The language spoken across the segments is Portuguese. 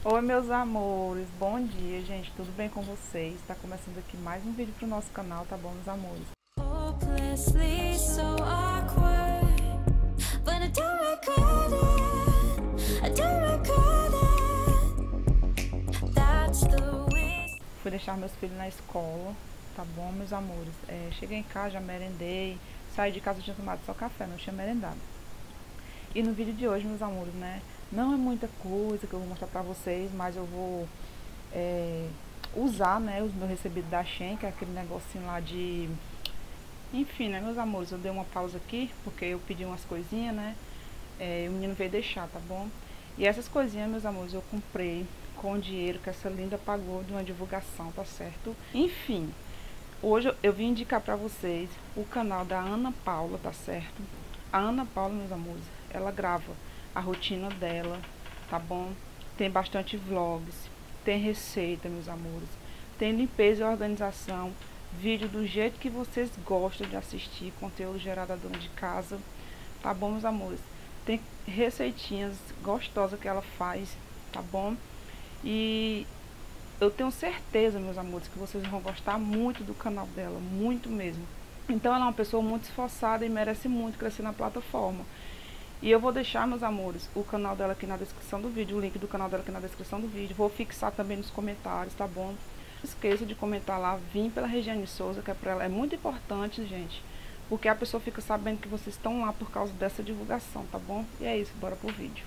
Oi, meus amores, bom dia, gente, tudo bem com vocês? Tá começando aqui mais um vídeo pro nosso canal, tá bom, meus amores? Hopelessly so awkward, but I don't regret it. I don't regret it. That's the way. Fui deixar meus filhos na escola, tá bom, meus amores? Cheguei em casa, já merendei, saí de casa, tinha tomado só café, não tinha merendado. E no vídeo de hoje, meus amores, né, não é muita coisa que eu vou mostrar pra vocês, mas eu vou usar, né, os meus recebidos da Shein, que é aquele negocinho lá de... Enfim, né, meus amores, eu dei uma pausa aqui, porque eu pedi umas coisinhas, né, o menino veio deixar, tá bom? E essas coisinhas, meus amores, eu comprei com o dinheiro que essa linda pagou de uma divulgação, tá certo? Enfim, hoje eu vim indicar pra vocês o canal da Ana Paula, tá certo? A Ana Paula, meus amores, ela grava a rotina dela, tá bom? Tem bastante vlogs, tem receita, meus amores, tem limpeza e organização, vídeo do jeito que vocês gostam de assistir, conteúdo gerado à dona de casa, tá bom, meus amores? Tem receitinhas gostosas que ela faz, tá bom? E eu tenho certeza, meus amores, que vocês vão gostar muito do canal dela, muito mesmo. Então ela é uma pessoa muito esforçada e merece muito crescer na plataforma. E eu vou deixar, meus amores, o canal dela aqui na descrição do vídeo, o link do canal dela aqui na descrição do vídeo. Vou fixar também nos comentários, tá bom? Não esqueça de comentar lá, vim pela Regiane Souza, que é pra ela, é muito importante, gente. Porque a pessoa fica sabendo que vocês estão lá por causa dessa divulgação, tá bom? E é isso, bora pro vídeo.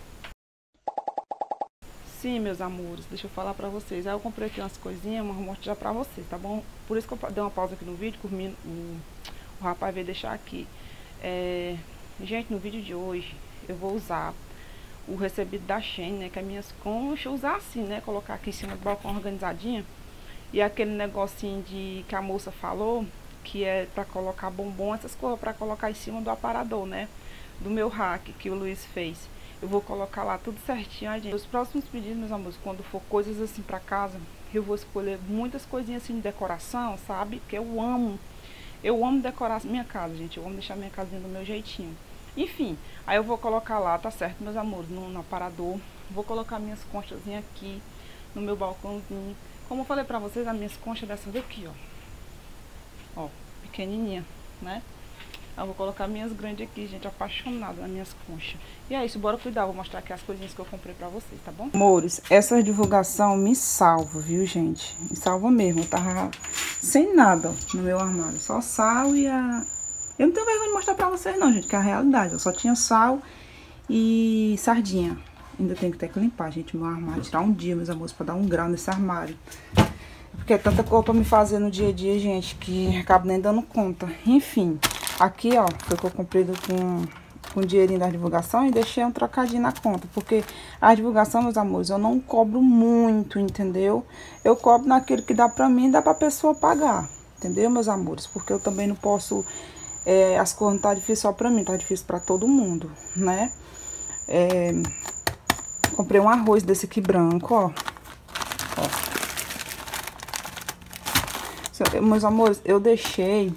Sim, meus amores, deixa eu falar pra vocês. Aí eu comprei aqui umas coisinhas, mas vou mostrar pra vocês, tá bom? Por isso que eu dei uma pausa aqui no vídeo, que o rapaz veio deixar aqui. Gente, no vídeo de hoje eu vou usar o recebido da Shein, né, que é minhas conchas, usar assim, né, colocar aqui em cima do balcão organizadinha. E aquele negocinho que a moça falou, que é pra colocar bombom, essas coisas pra colocar em cima do aparador, né, do meu rack que o Luiz fez. Eu vou colocar lá tudo certinho, gente. Os próximos pedidos, meus amores, quando for coisas assim pra casa, eu vou escolher muitas coisinhas assim de decoração, sabe, que eu amo. Eu amo decorar minha casa, gente. Eu amo deixar minha casinha do meu jeitinho. Enfim, aí eu vou colocar lá, tá certo, meus amores, no aparador. Vou colocar minhas conchazinhas aqui no meu balcãozinho. Como eu falei pra vocês, as minhas conchas dessas daqui, ó. Ó, pequenininha, né? Eu vou colocar minhas grandes aqui, gente, apaixonada nas minhas conchas. E é isso, bora cuidar. Vou mostrar aqui as coisinhas que eu comprei pra vocês, tá bom? Amores, essa divulgação me salva, viu, gente? Me salva mesmo. Eu tava sem nada no meu armário. Só sal e a... Eu não tenho vergonha de mostrar pra vocês não, gente, que é a realidade. Eu só tinha sal e sardinha. Ainda tenho que ter que limpar, gente, meu armário. Tirar um dia, meus amores, pra dar um grau nesse armário. Porque é tanta coisa pra me fazer no dia a dia, gente, que acabo nem dando conta. Enfim, aqui, ó, foi que eu comprei com o dinheirinho da divulgação e deixei um trocadinho na conta. Porque a divulgação, meus amores, eu não cobro muito, entendeu? Eu cobro naquilo que dá pra mim e dá pra pessoa pagar, entendeu, meus amores? Porque eu também não posso... as coisas não tá difícil só pra mim, tá difícil pra todo mundo, né? Comprei um arroz desse aqui branco, ó. Meus amores, eu deixei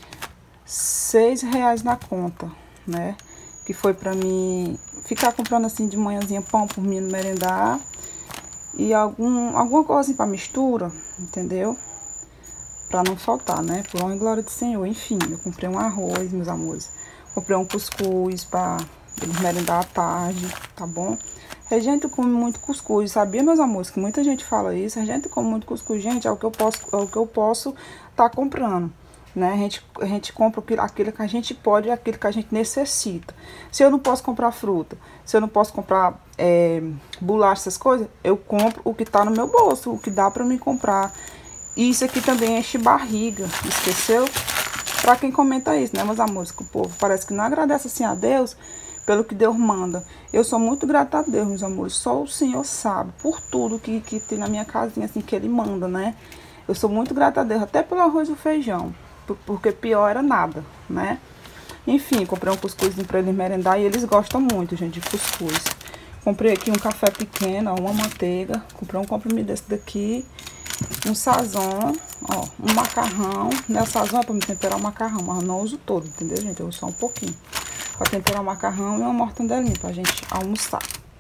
R$6 na conta, né? Que foi pra mim ficar comprando assim de manhãzinha pão pro menino merendar. E alguma coisa assim pra mistura, entendeu? Pra não faltar, né? Por honra e glória do Senhor. Enfim, eu comprei um arroz, meus amores. Comprei um cuscuz pra eles merendar à tarde, tá bom? A gente come muito cuscuz, sabia, meus amores? Que muita gente fala isso. A gente come muito cuscuz, gente, é o que eu posso tá comprando, né? A gente compra aquilo que a gente pode e aquilo que a gente necessita. Se eu não posso comprar fruta, se eu não posso comprar bolacha, essas coisas, eu compro o que tá no meu bolso, o que dá pra mim comprar. E isso aqui também enche barriga, esqueceu? Pra quem comenta isso, né, meus amores? Que o povo parece que não agradece assim a Deus pelo que Deus manda. Eu sou muito grata a Deus, meus amores. Só o Senhor sabe por tudo que tem na minha casinha, assim, que Ele manda, né? Eu sou muito grata a Deus, até pelo arroz e o feijão. Porque pior era nada, né? Enfim, comprei um cuscuzinho pra eles merendar e eles gostam muito, gente, de cuscuz. Comprei aqui um café pequeno, ó, uma manteiga. Comprei um comprimido desse daqui. Um sazon, ó, um macarrão. Não é sazon, é pra me temperar o macarrão, mas eu não uso todo, entendeu, gente? Eu uso só um pouquinho. Pra temperar o macarrão e uma mortandelinha pra gente almoçar.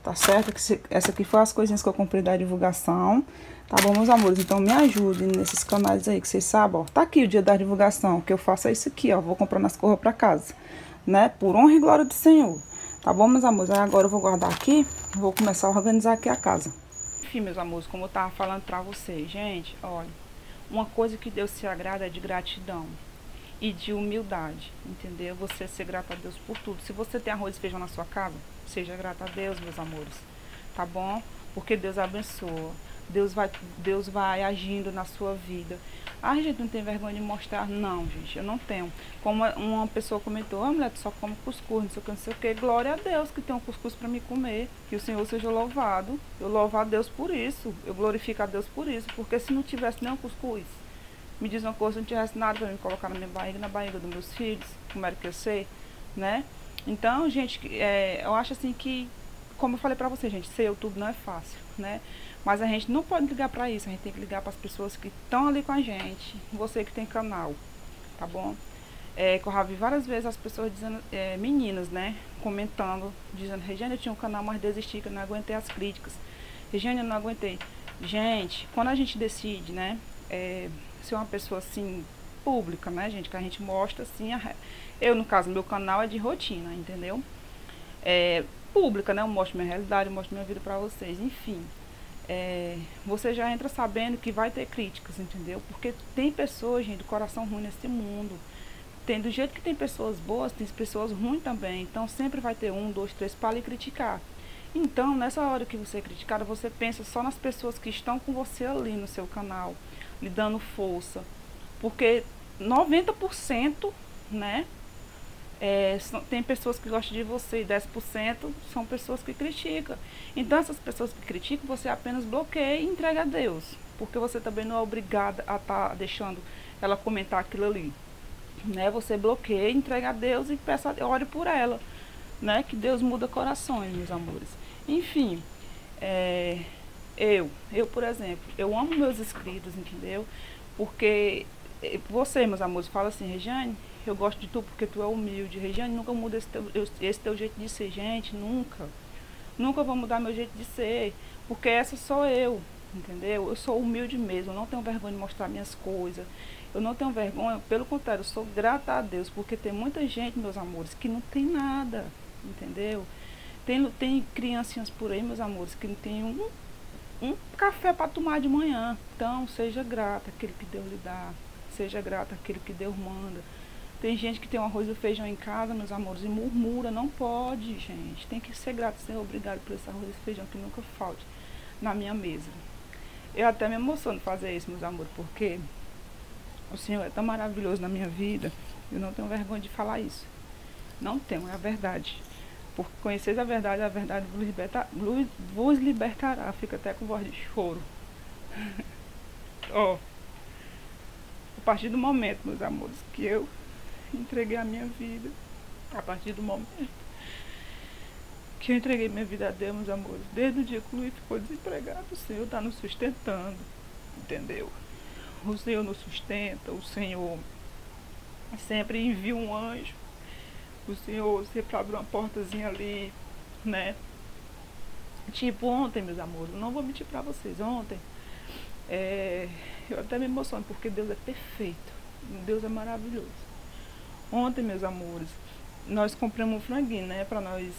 tá certo? Essa aqui foi as coisinhas que eu comprei da divulgação, tá bom, meus amores? Então me ajudem nesses canais aí, que vocês sabem, ó. Tá aqui o dia da divulgação, o que eu faço é isso aqui, ó. Vou comprando as coisas pra casa, né? Por honra e glória do Senhor. Tá bom, meus amores? Aí agora eu vou guardar aqui, vou começar a organizar aqui a casa. Enfim, meus amores, como eu tava falando pra vocês, gente, olha, uma coisa que Deus se agrada é de gratidão e de humildade, entendeu? Você ser grato a Deus por tudo. Se você tem arroz e feijão na sua casa, seja grato a Deus, meus amores, tá bom? Porque Deus abençoa, Deus vai agindo na sua vida. A gente não tem vergonha de mostrar, não, gente, eu não tenho. Como uma pessoa comentou, mulher, tu só come cuscuz, não sei o que, não sei o que. Glória a Deus que tem um cuscuz para me comer, que o Senhor seja louvado. Eu louvo a Deus por isso, eu glorifico a Deus por isso, porque se não tivesse nenhum cuscuz, me diz uma coisa, se não tivesse nada para me colocar na minha barriga, na barriga dos meus filhos, como era que eu sei, né? Então, gente, eu acho assim que, como eu falei pra você, gente, ser YouTube não é fácil, né? Mas a gente não pode ligar pra isso, a gente tem que ligar para as pessoas que estão ali com a gente, você que tem canal, tá bom? Que eu já vi várias vezes as pessoas dizendo, meninas, né, comentando, dizendo, Regiane, eu tinha um canal, mas desisti, que eu não aguentei as críticas. Regiane, eu não aguentei. Gente, quando a gente decide, né, ser uma pessoa assim pública, né, gente, que a gente mostra assim, eu no caso, meu canal é de rotina, entendeu? Pública, né, eu mostro minha realidade, eu mostro minha vida pra vocês, enfim. Você já entra sabendo que vai ter críticas, entendeu? Porque tem pessoas, gente, do coração ruim nesse mundo. Tem, do jeito que tem pessoas boas, tem pessoas ruins também. Então sempre vai ter 1, 2, 3 para lhe criticar. Então, nessa hora que você é criticado, você pensa só nas pessoas que estão com você ali no seu canal, lhe dando força. Porque 90%, né, tem pessoas que gostam de você e 10% são pessoas que criticam. Então, essas pessoas que criticam, você apenas bloqueia e entrega a Deus. Porque você também não é obrigada a estar deixando ela comentar aquilo ali. Né? Você bloqueia, entrega a Deus e peça, ore por ela. Né? Que Deus muda corações, meus amores. Enfim, eu, por exemplo, eu amo meus inscritos, entendeu? Porque você, meus amores, fala assim, Regiane, eu gosto de tu porque tu é humilde. Regiane, nunca muda esse teu jeito de ser, gente, nunca. Nunca vou mudar meu jeito de ser, porque essa sou eu, entendeu? Eu sou humilde mesmo, eu não tenho vergonha de mostrar minhas coisas. Eu não tenho vergonha, pelo contrário, eu sou grata a Deus, porque tem muita gente, meus amores, que não tem nada, entendeu? Tem criancinhas por aí, meus amores, que não tem um café para tomar de manhã. Então, seja grata àquele que Deus lhe dá, seja grata àquele que Deus manda. Tem gente que tem um arroz e feijão em casa, meus amores, e murmura. Não pode, gente. Tem que ser grato, Senhor, obrigado por esse arroz e feijão que nunca falte na minha mesa. Eu até me emociono fazer isso, meus amores, porque o Senhor é tão maravilhoso na minha vida. Eu não tenho vergonha de falar isso. Não tenho, é a verdade. Por conheceis a verdade vos libertará. Fica até com voz de choro. Ó, a partir do momento, meus amores, que eu entreguei a minha vida, a partir do momento que eu entreguei minha vida a Deus, meus amores, desde o dia que o Luiz ficou desempregado, o Senhor está nos sustentando, entendeu? O Senhor nos sustenta, o Senhor sempre envia um anjo, o Senhor sempre abre uma portazinha ali, né? Tipo ontem, meus amores, eu não vou mentir pra vocês, ontem, eu até me emociono, porque Deus é perfeito, Deus é maravilhoso. Ontem, meus amores, nós compramos um franguinho, né, pra nós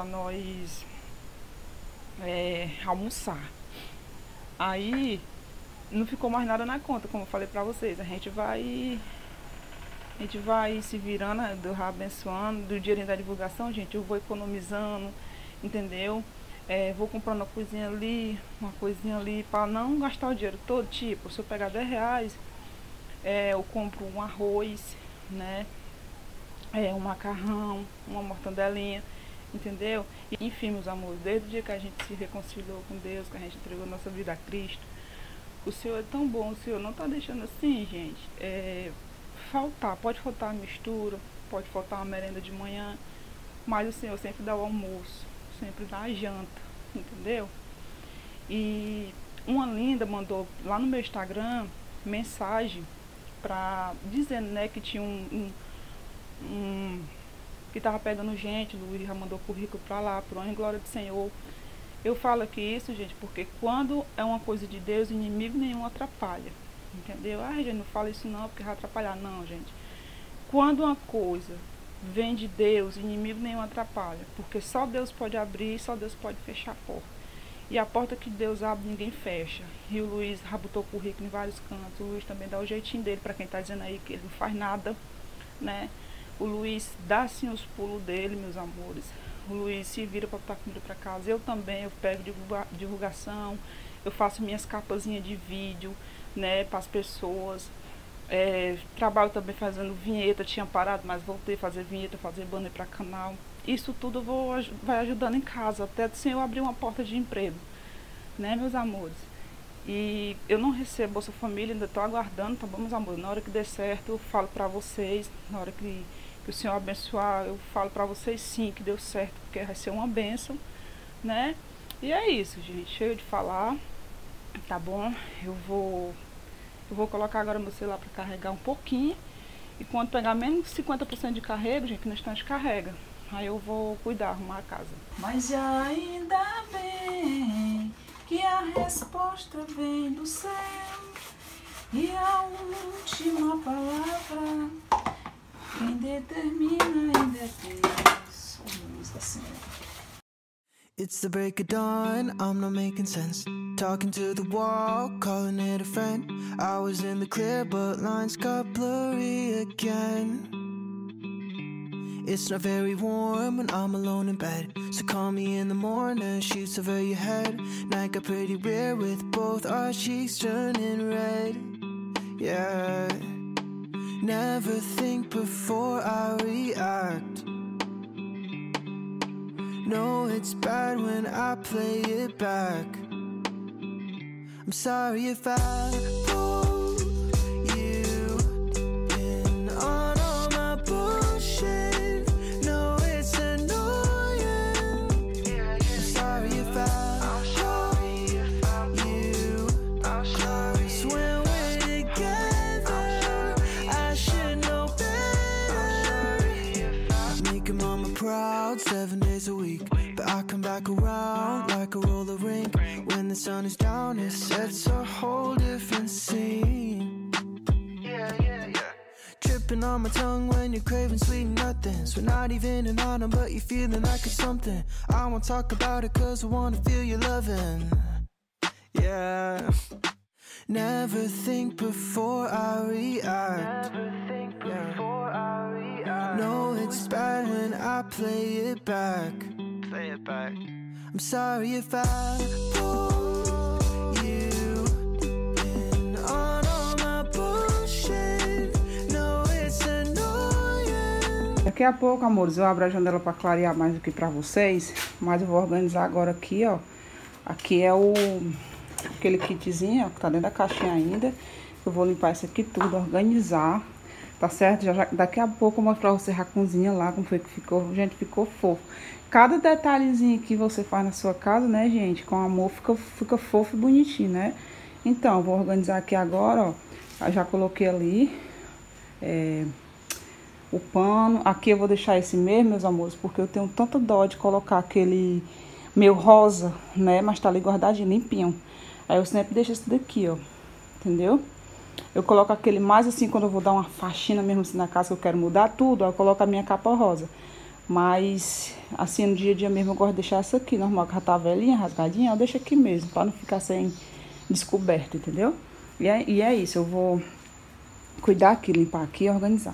almoçar. Aí, não ficou mais nada na conta, como eu falei pra vocês. A gente vai se virando, Deus vai abençoando, do dinheirinho da divulgação, gente, eu vou economizando, entendeu? Vou comprando uma coisinha ali, pra não gastar o dinheiro todo. Tipo, se eu pegar R$10, eu compro um arroz, né? Um macarrão, uma mortandelinha, entendeu? E, enfim, meus amores, desde o dia que a gente se reconciliou com Deus, que a gente entregou a nossa vida a Cristo, o Senhor é tão bom, o Senhor não está deixando assim, gente, pode faltar a mistura, pode faltar uma merenda de manhã, mas o Senhor sempre dá o almoço, sempre dá a janta, entendeu? E uma linda mandou lá no meu Instagram mensagem dizendo, né, que tinha que tava pegando gente, o Luiz já mandou currículo pra lá, por honra e glória do Senhor. Eu falo aqui isso, gente, porque quando é uma coisa de Deus, inimigo nenhum atrapalha. Entendeu? Ah, gente, não fala isso não, porque vai atrapalhar. Não, gente. Quando uma coisa vem de Deus, inimigo nenhum atrapalha. Porque só Deus pode abrir, só Deus pode fechar a porta. E a porta que Deus abre, ninguém fecha. E o Luiz rabutou currículo em vários cantos. O Luiz também dá o jeitinho dele, para quem está dizendo aí que ele não faz nada, né? O Luiz dá sim os pulos dele, meus amores. O Luiz se vira para botar comida para casa. Eu também, eu pego divulgação, eu faço minhas capazinhas de vídeo, né, para as pessoas. Trabalho também fazendo vinheta, tinha parado, mas voltei a fazer vinheta, fazer banner para canal. Isso tudo vai ajudando em casa, até sem eu abrir uma porta de emprego, né, meus amores? E eu não recebo Bolsa Família, ainda estou aguardando, tá bom, meus amores? Na hora que der certo, eu falo para vocês, na hora que o Senhor abençoar, eu falo para vocês sim, que deu certo, porque vai ser uma bênção, né? E é isso, gente, cheio de falar, tá bom? Eu vou colocar agora meu celular para carregar um pouquinho, e quando pegar menos de 50% de carrego, gente, no instante carrega. Aí eu vou cuidar, arrumar a casa. Mas ainda bem que a resposta vem do céu, e a última palavra quem determina ainda é Deus. Música assim. It's the break of dawn, I'm not making sense. Talking to the wall, calling it a friend. I was in the clear, but lines got blurry again. It's not very warm when I'm alone in bed, so call me in the morning, sheets over your head. Night got pretty weird with both our cheeks turning red. Yeah, never think before I react. No, it's bad when I play it back. I'm sorry if I pulled you in on all my bullshit. No, it's annoying. I'm sorry if I hurt you. 'Cause when we're together, I should know better. Making mama proud 7 days a week, but I come back around like a roller rink. When the sun is down, it sets a whole different scene. Tripping on my tongue when you're craving sweet nothings. We're not even an autumn, but you're feeling like it's something. I won't talk about it 'cause I wanna feel your loving. Yeah. Never think before I react. No, it's bad when I play it back. I'm sorry if I pull you in on all my bullshit. No, it's annoying. Daqui a pouco, amores, eu abro a janela para clarear mais aqui para vocês. Mas eu vou organizar agora aqui, ó. Aqui é aquele kitzinho, ó, que tá dentro da caixinha ainda. Eu vou limpar isso aqui tudo, organizar. Tá certo? Daqui a pouco eu mostro pra você a cozinha lá, como foi que ficou. Gente, ficou fofo. Cada detalhezinho que você faz na sua casa, né, gente, com amor, fica fofo e bonitinho, né? Então, eu vou organizar aqui agora, ó. Eu já coloquei ali o pano. Aqui eu vou deixar esse mesmo, meus amores, porque eu tenho tanta dó de colocar aquele meu rosa, né? Mas tá ali guardadinho, limpinho. Aí eu sempre deixo esse daqui, ó. Entendeu? Eu coloco aquele mais assim, quando eu vou dar uma faxina mesmo assim na casa, que eu quero mudar tudo, ó, eu coloco a minha capa rosa. Mas, assim, no dia a dia mesmo eu gosto de deixar essa aqui, normal, que já tá velhinha, rasgadinha, eu deixo aqui mesmo, pra não ficar sem descoberto, entendeu? E é isso, eu vou cuidar aqui, limpar aqui e organizar.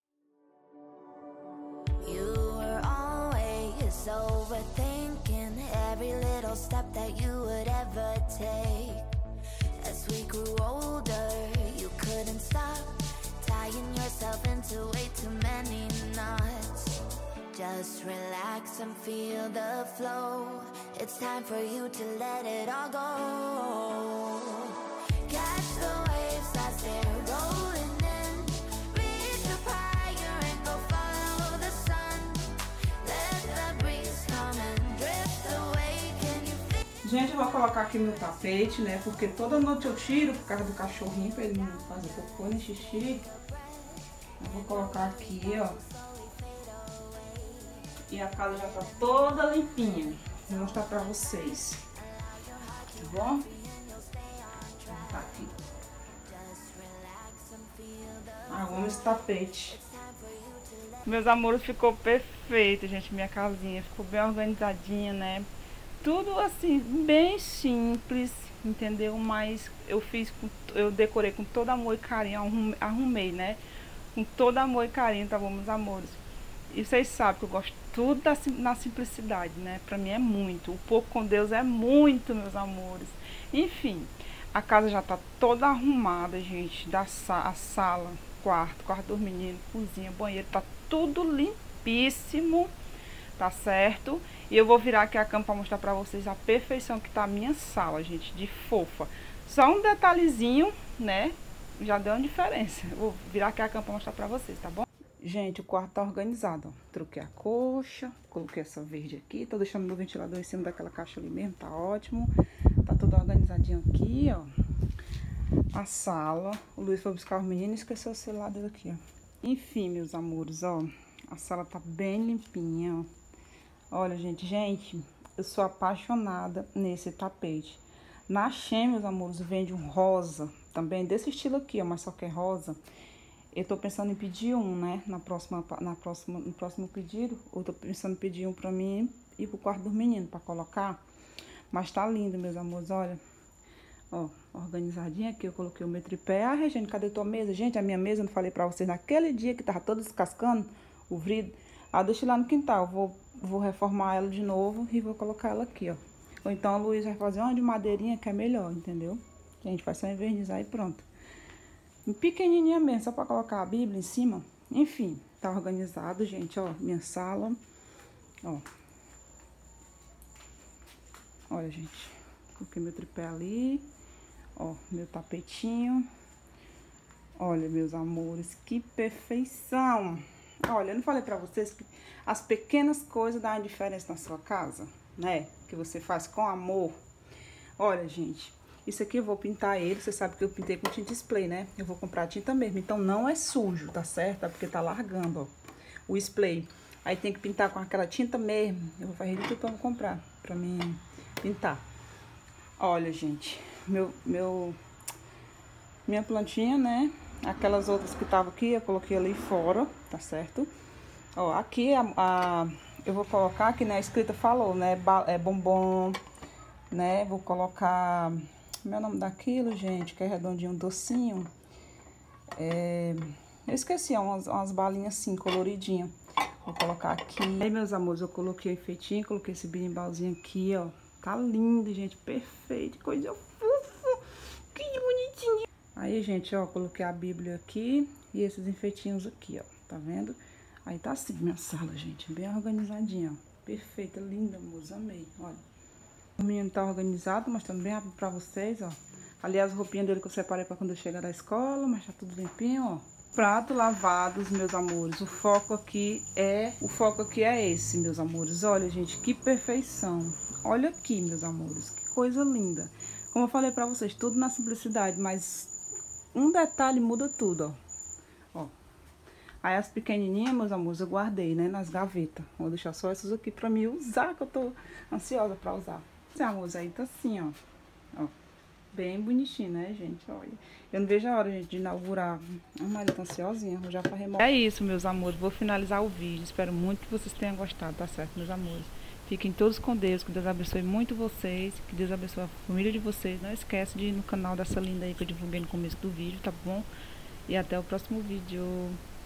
Just relax and feel the flow. It's time for you to let it all go. Catch the waves as they're rolling in. Reach up higher and go follow the sun. Let the breeze come and drift away. Can you feel? Gente, eu vou colocar aqui meu tapete, né? Porque toda noite eu tiro por causa do cachorrinho, pra ele não fazer cocô nem xixi. Eu vou colocar aqui, ó. E a casa já tá toda limpinha. Vou mostrar pra vocês. Tá bom? Tá aqui. Arrumo esse tapete. Meus amores, ficou perfeito, gente, minha casinha. Ficou bem organizadinha, né? Tudo assim, bem simples, entendeu? Mas eu decorei com todo amor e carinho, arrumei, né? Com todo amor e carinho, tá bom, meus amores? E vocês sabem que eu gosto tudo na simplicidade, né? Pra mim é muito. O pouco com Deus é muito, meus amores. Enfim, a casa já tá toda arrumada, gente. A sala, quarto dos meninos, cozinha, banheiro, tá tudo limpíssimo, tá certo? E eu vou virar aqui a cama pra mostrar pra vocês a perfeição que tá a minha sala, gente, de fofa. Só um detalhezinho, né? Já deu uma diferença. Eu vou virar aqui a cama pra mostrar pra vocês, tá bom? Gente, o quarto tá organizado, ó. Troquei a coxa, coloquei essa verde aqui. Tô deixando meu ventilador em cima daquela caixa ali mesmo, tá ótimo. Tá tudo organizadinho aqui, ó. A sala. O Luiz foi buscar os meninos e esqueceu o celular dele aqui, ó. Enfim, meus amores, ó. A sala tá bem limpinha, ó. Olha, gente, eu sou apaixonada nesse tapete. Na Shein, meus amores, vende um rosa, também desse estilo aqui, ó, mas só que é rosa. Eu tô pensando em pedir um, né, no próximo pedido. Eu tô pensando em pedir um pra mim e pro quarto dos meninos, pra colocar. Mas tá lindo, meus amores, olha. Ó, organizadinha aqui, eu coloquei o meu tripé. Ah, Regiane, cadê tua mesa? Gente, a minha mesa, eu não falei pra vocês, naquele dia que tava todo descascando o vidro. Ah, deixei lá no quintal, vou reformar ela de novo e vou colocar ela aqui, ó. Ou então a Luísa vai fazer uma de madeirinha que é melhor, entendeu? A gente vai só envernizar e pronto. Pequenininha mesmo, só pra colocar a Bíblia em cima. Enfim, tá organizado, gente, ó, minha sala, ó. Olha, gente, coloquei meu tripé ali, ó, meu tapetinho. Olha, meus amores, que perfeição! Olha, eu não falei pra vocês que as pequenas coisas dão uma diferença na sua casa, né? Que você faz com amor. Olha, gente, isso aqui eu vou pintar ele. Você sabe que eu pintei com tinta spray, né? Eu vou comprar tinta mesmo. Então não é sujo, tá certo? É porque tá largando, ó, o spray. Aí tem que pintar com aquela tinta mesmo. Eu vou fazer tudo pra comprar, pra mim pintar. Olha, gente, minha plantinha, né? Aquelas outras que estavam aqui, eu coloquei ali fora, tá certo? Ó, aqui eu vou colocar, que na escrita falou, né? É bombom, né? Vou colocar... Como é o nome daquilo, gente? Que é redondinho, docinho. Eu esqueci, umas balinhas assim, coloridinhas. Vou colocar aqui. Aí, meus amores, eu coloquei o enfeitinho, coloquei esse birimbalzinho aqui, ó. Tá lindo, gente, perfeito. Coisa fofa, que bonitinho. Aí, gente, ó, coloquei a Bíblia aqui e esses enfeitinhos aqui, ó. Tá vendo? Aí tá assim, minha sala, gente, bem organizadinha, ó. Perfeita, linda, moça, amei, olha. O menino tá organizado, mostrando bem rápido pra vocês, ó. Ali as roupinhas dele que eu separei pra quando eu chegar da escola, mas tá tudo limpinho, ó. Prato lavados, meus amores. O foco aqui é esse, meus amores. Olha, gente, que perfeição. Olha aqui, meus amores, que coisa linda. Como eu falei pra vocês, tudo na simplicidade, mas um detalhe muda tudo, ó. Ó. Aí as pequenininhas, meus amores, eu guardei, né, nas gavetas. Vou deixar só essas aqui pra mim usar, que eu tô ansiosa pra usar. Esse amor aí tá assim, ó. Ó. Bem bonitinho, né, gente? Olha. Eu não vejo a hora, gente, de inaugurar. A Maria tá ansiosinha, eu já pra remover. É isso, meus amores. Vou finalizar o vídeo. Espero muito que vocês tenham gostado, tá certo, meus amores? Fiquem todos com Deus. Que Deus abençoe muito vocês. Que Deus abençoe a família de vocês. Não esquece de ir no canal dessa linda aí que eu divulguei no começo do vídeo, tá bom? E até o próximo vídeo.